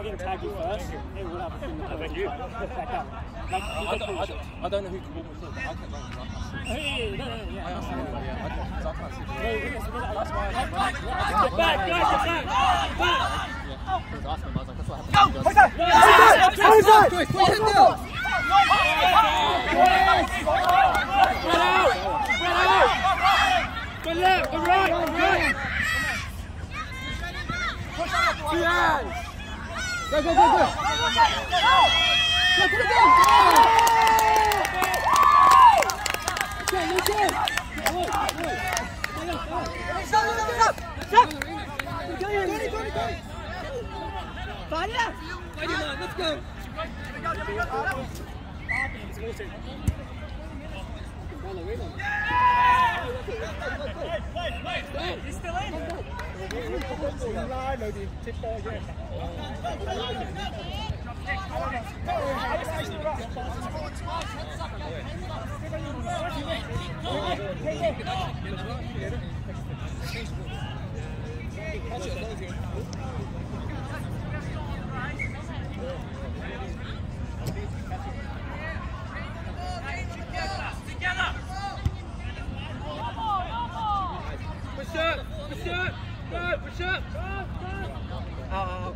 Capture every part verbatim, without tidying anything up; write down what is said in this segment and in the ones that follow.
I didn't tag you first, it would have been the Thank you. Like, I, I, don't, I, don't, I don't know who can walk me through, but I can run. oh, yeah, yeah, no, no, no, yeah. I asked him, yeah, I can't, because I can't see the No, it is, that's why I Get back, back, back, guys, back, back. Yeah, I was asking him, I was like, that's what happened to you guys. Joyce, put your head down! Spread out! Spread out! Go left, go right, go right! Two hands! Go, go, go, go! Go, put it down! Okay, let's go! Stop, stop, stop! Tony, Tony, Tony! Fire! Let's go! He's still in! Push up! Push up! Go! Push up! Oh.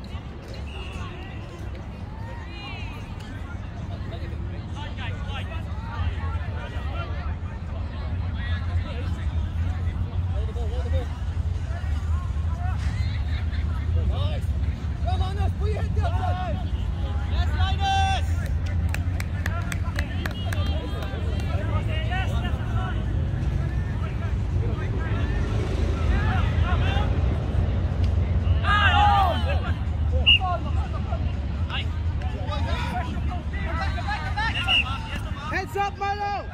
Come on, let's put your head down! Yes, Linus! Heads up, Milo!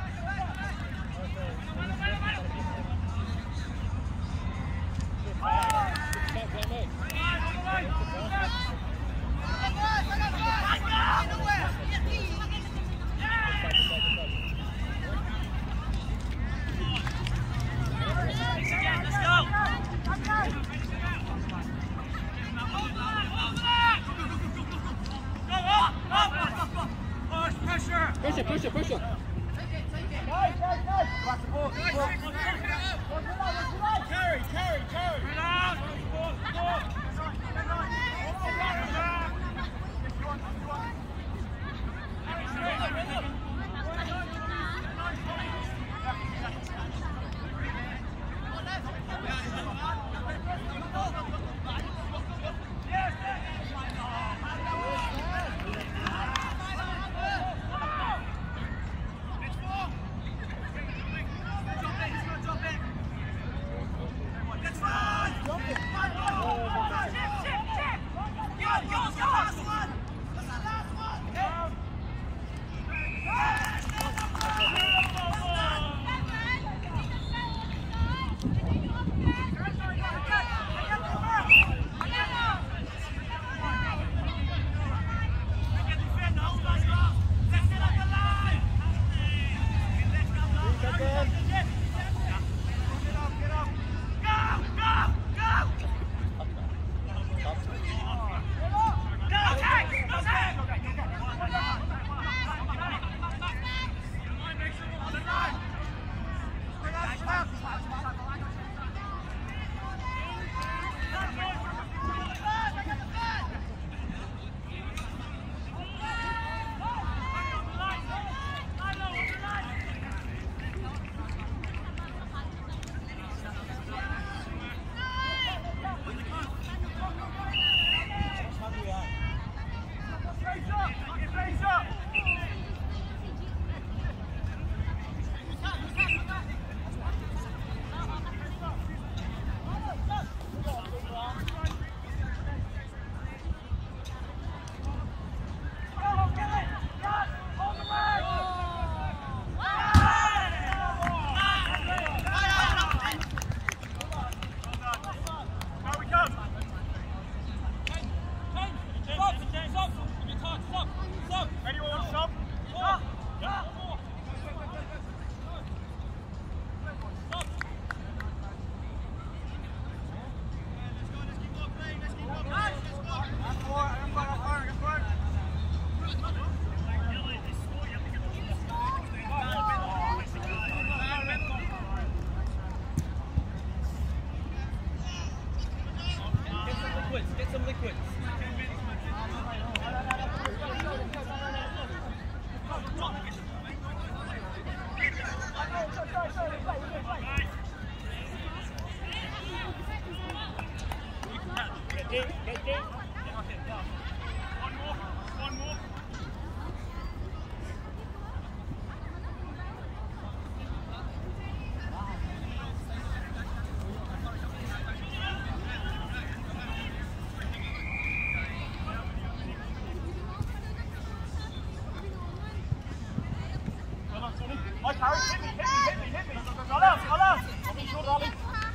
Pressure, pressure, pressure! Carry, carry, carry! some liquids. Get deep, get deep. One more, one more. Hi, Harry, hit me, hit me, hit me, hit me. Got out, got out. I'll be sure, darling.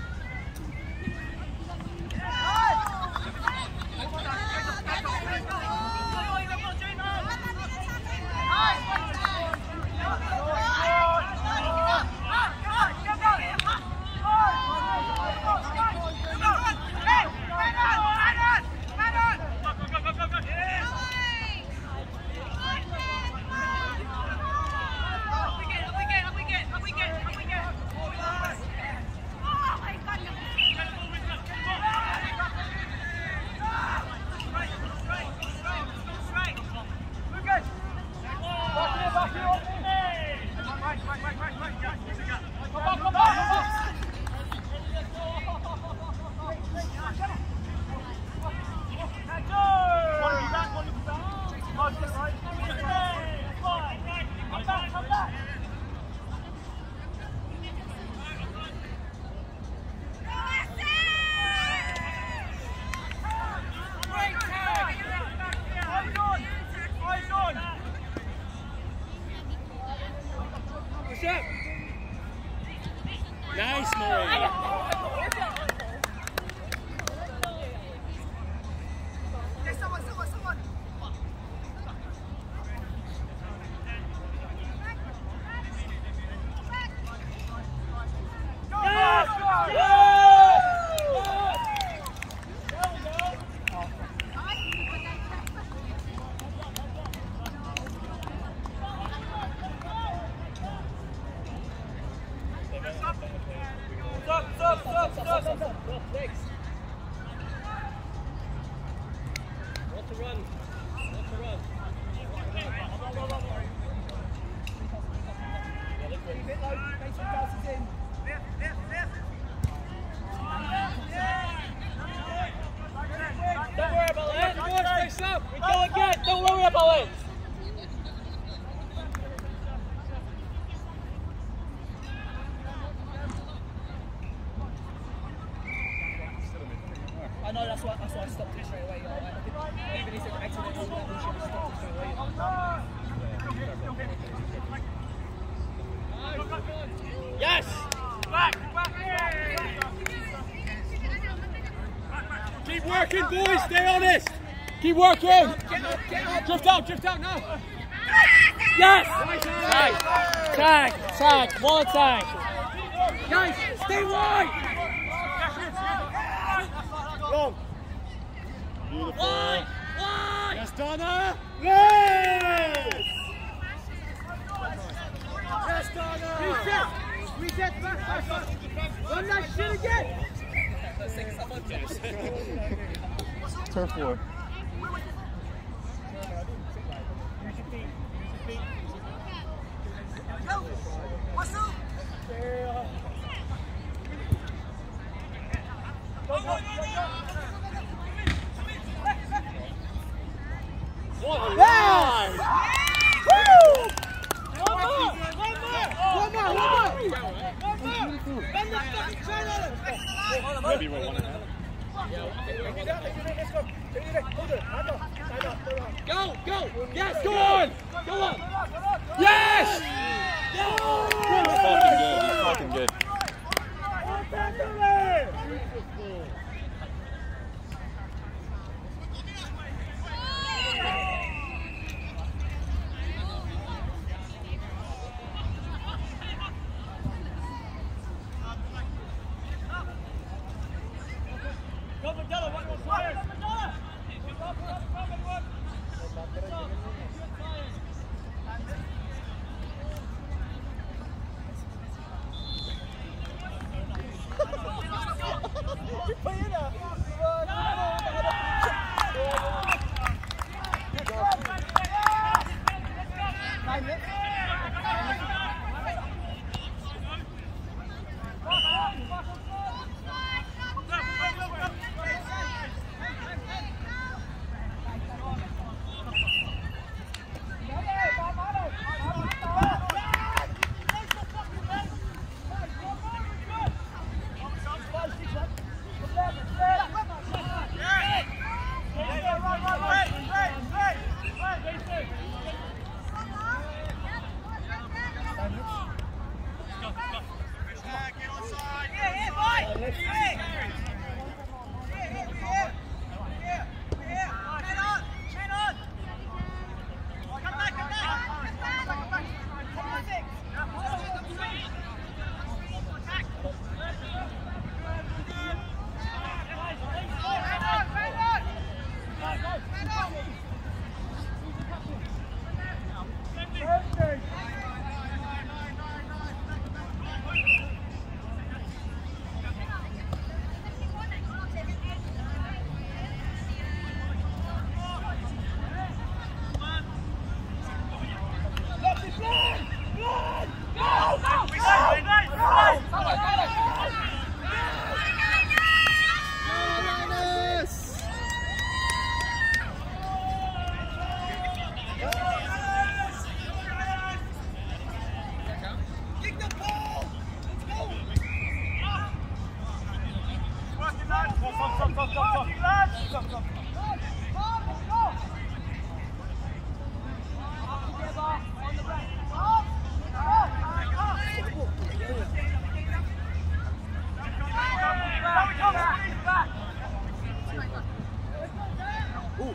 Nice, Maria. Someone, someone, someone. Stop, stop, stop, stop, stop. Legs. What to run? What to run? Keep it low, make sure passes in. Don't worry about it. Face up. We go again. Don't worry about it. I know, that's why, that's why I stopped it straight away. You know, like, even if it's accidental, we should have stopped it straight away. You know? Yes! Back! Back! Keep working, boys. Stay honest. Keep working. Get up, get up. Drift out, drift out now. Yes! Tag, tag, tag, one tag. Guys, stay wide! Long. Beautiful. Wide! Wide! Yes, Donna. Yes! Yes, Donna! Reset! Reset back, back, back! Run that shit again! Turf war. What's up? What a ride! Woo! One more! One more! One more! Bend the fucking train on it! Maybe we're one and a half. Go! Go! Yes! Go on! Go on! Yes! Fucking good, fucking good.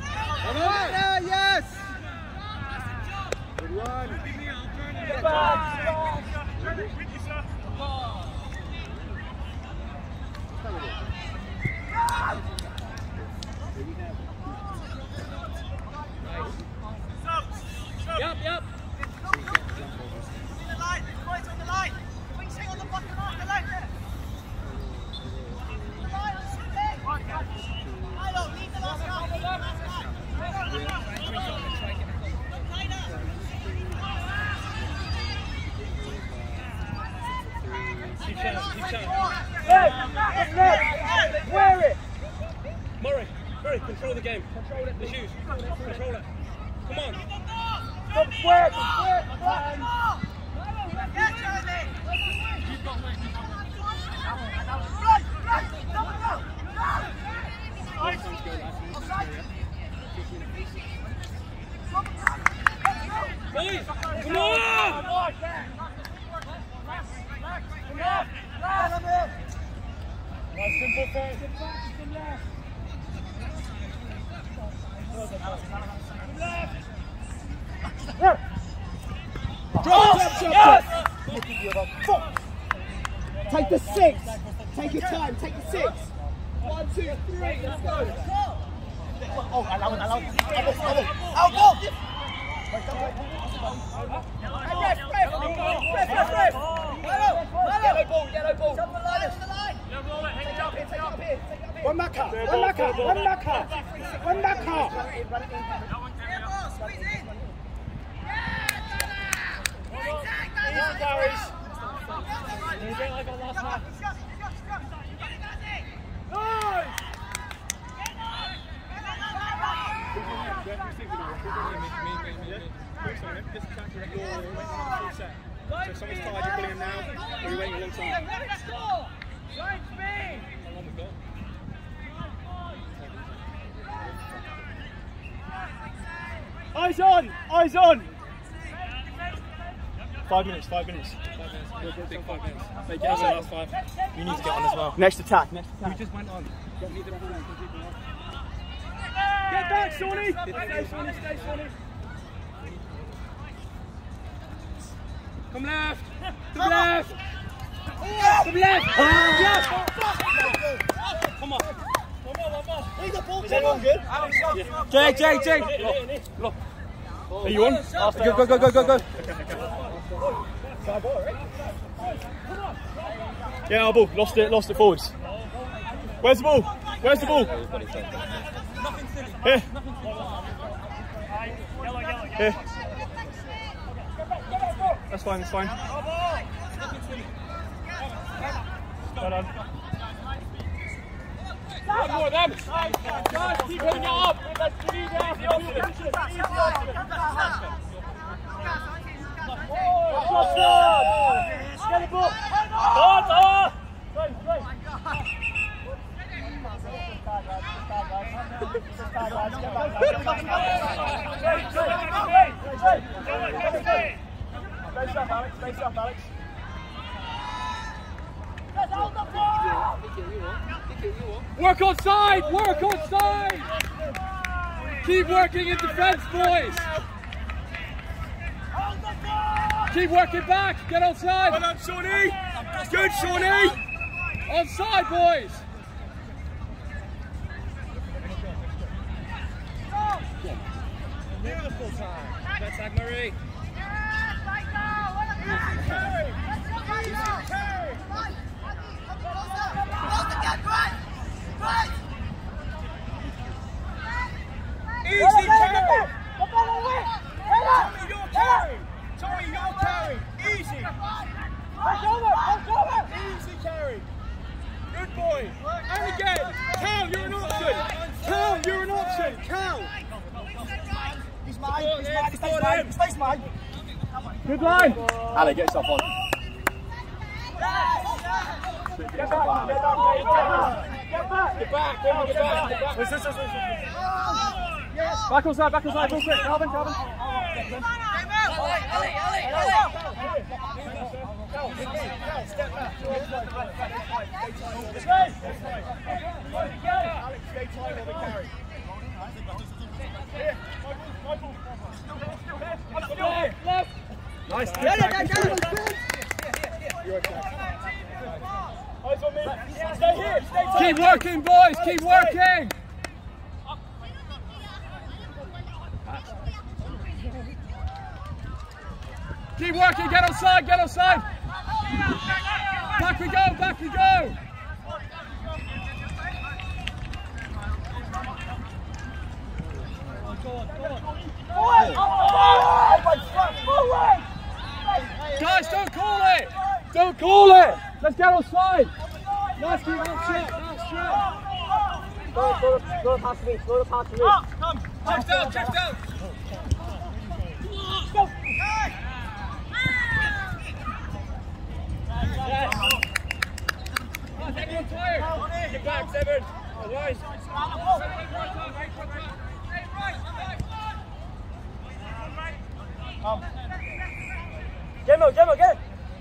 Yes! Good one. Get back! Yep, yep. Keep shouting, keep shouting. Wear it! Murray, Murray, control the game. Control it. The shoes. Control it. Come on. Come square, come square, come on! Boys, come on! One simple thing. Drop, drop, drop, drop. Take the six. Take your time. Take the six. One, two, three. Let's go. Oh, allow it, allow it. Elbow, elbow. Out, go! Ref, ref, ref, ref, ref. Yellow ball, yellow ball. Jump the line, jump the line. Take it up here, take it up here. One marker. One marker. One marker. One marker. Easy carries. You get like a last match. Nice! So someone's tired, you're pulling him now, or you're waiting a long time. How long we got? Eyes on! Eyes on! Five minutes, five minutes. Five minutes. Big five minutes. They get us the last five. You need to get on as well. Next attack. Next We just went on. Don't need the ball. Get back, Shawnee! Stay, Shawnee, stay, Shawnee. Come left. To the left. To the left. Yes. Come on. Is everyone good? Jake, Jake, Jake. Look. Are you on? Go, go, go, go, go, go. Yeah, our ball. Lost it, lost it forwards. Where's the ball? Where's the ball? Here. Here. That's fine, that's fine. Well done. One more of them. Guys, keep putting it up. Let's lead out the option. Easy option. Get the ball. On, on. Straight, straight. Face up, Alex. Face up, Alex. Work on side. Work on side. Keep working in defence, boys. Keep working back. Get on side. Well done, Shawnee. Good, Shawnee. On side, boys. Beautiful time. Let's tag Murray. Easy carry. Tommy, your carry. Tommy, your carry. Easy. Easy carry. Good boy. And again. Cal, you're an option. Cal, you're an option. Cal. He's mine. He's mine. He's mine. He's mine. Good line. Ali, get yourself on. Get back. Get back. Get back. Get back. Get back. Get back. Listen, listen, listen. Back on side. Back on side. Real quick. Calvin. Calvin. Step back. Alex, stay tight on the carry. Nice. Yeah, yeah, yeah, You're okay. Eyes on me. Stay here. Stay tight. Keep working, boys. Keep working. Keep working. Get outside. Get outside. Back we go. Back we go. Guys, don't call it! Don't call it! Let's get outside! Nice, keep out shot, nice shot! Go, go, go past me, go past me. Come. Drift down, drift down. Everyone tired! Get back, Seven. Otherwise. Come. Gemma, Gemma, get it!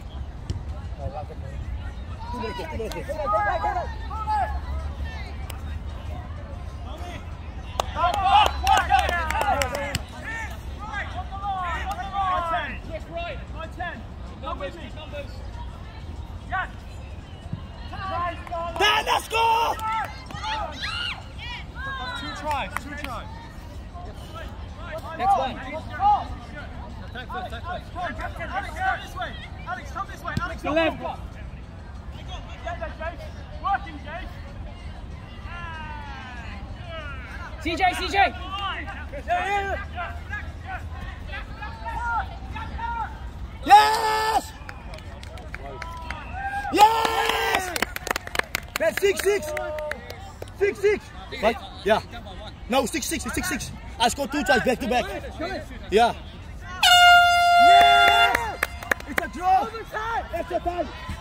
Dan, let's go! Two tries, two tries. Next one. Attack first, attack first. Alex, come this way. Alex, come this way. Alex, The left. working, Jake. C J, C J! Yes! Yes! That's six six. Six six. Right? Yeah. No, six six. It's six six. I scored two tries back to back. Yeah. Yes! It's a draw. It's a tie.